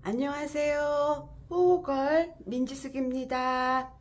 안녕하세요. 호호걸 민지숙입니다.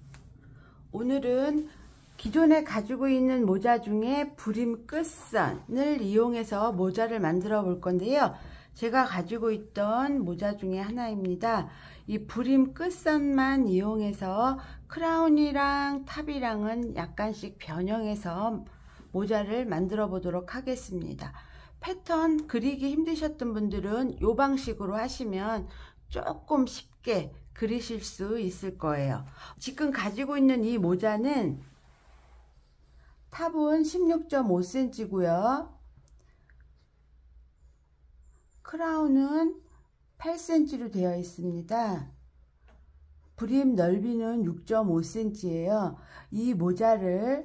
오늘은 기존에 가지고 있는 모자 중에 부림 끝선을 이용해서 모자를 만들어 볼 건데요. 제가 가지고 있던 모자 중에 하나입니다. 이 부림 끝선만 이용해서 크라운이랑 탑이랑은 약간씩 변형해서 모자를 만들어 보도록 하겠습니다. 패턴 그리기 힘드셨던 분들은 이 방식으로 하시면 조금 쉽게 그리실 수 있을 거예요. 지금 가지고 있는 이 모자는 탑은 16.5cm 고요. 크라운은 8cm로 되어 있습니다. 부림 넓이는 6.5cm예요. 이 모자를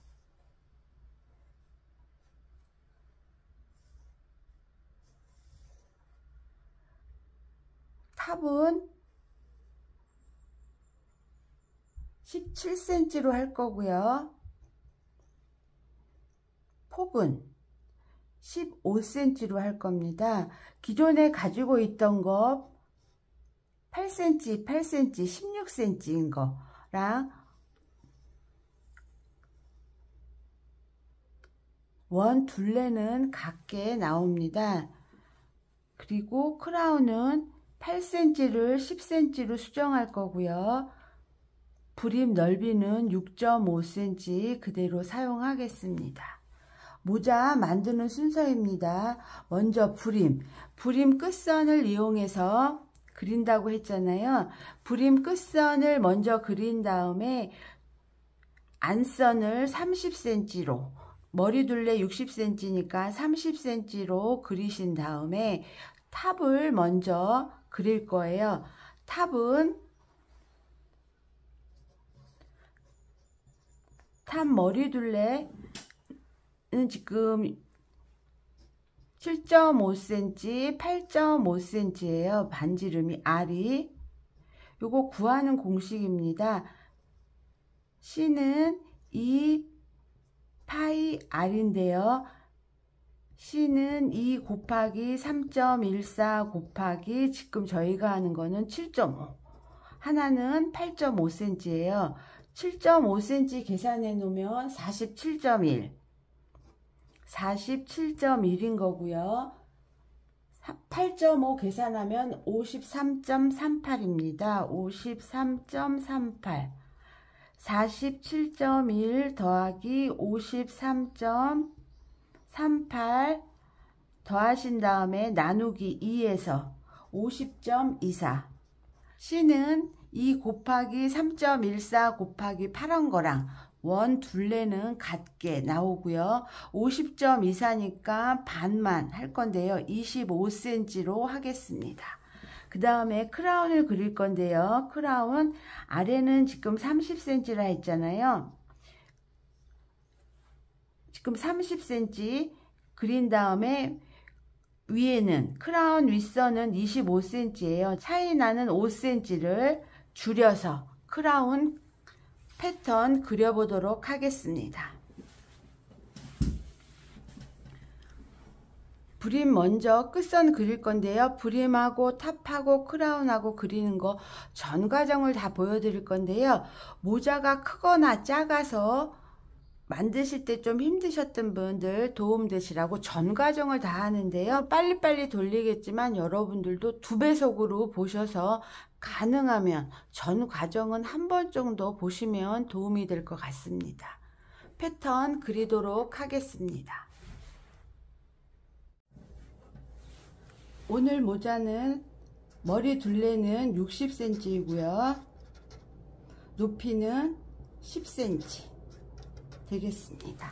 탑은 17cm로 할 거고요. 폭은 15cm로 할 겁니다. 기존에 가지고 있던 거 8cm, 8cm, 16cm인 거랑 원 둘레는 같게 나옵니다. 그리고 크라운은 8cm를 10cm로 수정할 거고요. 부림 넓이는 6.5cm 그대로 사용하겠습니다. 모자 만드는 순서입니다. 먼저 부림 끝선을 이용해서 그린다고 했잖아요. 부림 끝선을 먼저 그린 다음에 안선을 30cm로, 머리둘레 60cm니까 30cm로 그리신 다음에 탑을 먼저 그릴 거예요. 탑은 탑 머리둘레는 지금 7.5cm, 8.5cm예요. 반지름이 R이. 요거 구하는 공식입니다. C는 2 파이 R인데요. C는 2 곱하기 3.14 곱하기 지금 저희가 하는 거는 7.5. 하나는 8.5cm예요. 7.5cm 계산해 놓으면 47.1. 47.1인 거고요. 8.5 계산하면 53.38입니다. 53.38. 47.1 더하기 53.38 더하신 다음에 나누기 2에서 50.24. C는 2 곱하기 3.14 곱하기 8한 거랑 원 둘레는 같게 나오고요. 50.24니까 반만 할 건데요. 25cm로 하겠습니다. 그 다음에 크라운을 그릴 건데요. 크라운 아래는 지금 30cm라 했잖아요. 지금 30cm 그린 다음에 위에는 크라운 윗선은 25cm예요. 차이 나는 5cm를 줄여서 크라운 패턴 그려보도록 하겠습니다. 부림 먼저 끝선 그릴 건데요. 부림하고 탑하고 크라운하고 그리는 거 전 과정을 다 보여드릴 건데요. 모자가 크거나 작아서 만드실 때 좀 힘드셨던 분들 도움되시라고 전 과정을 다 하는데요. 빨리빨리 돌리겠지만 여러분들도 2배속으로 보셔서 가능하면 전 과정은 한 번 정도 보시면 도움이 될 것 같습니다. 패턴 그리도록 하겠습니다. 오늘 모자는 머리 둘레는 60cm이고요. 높이는 10cm 되겠습니다.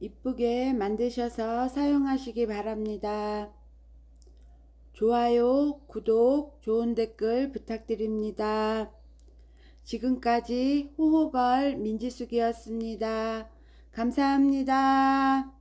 이쁘게 만드셔서 사용하시기 바랍니다. 좋아요, 구독, 좋은 댓글 부탁드립니다. 지금까지 호호걸 민지숙이었습니다. 감사합니다.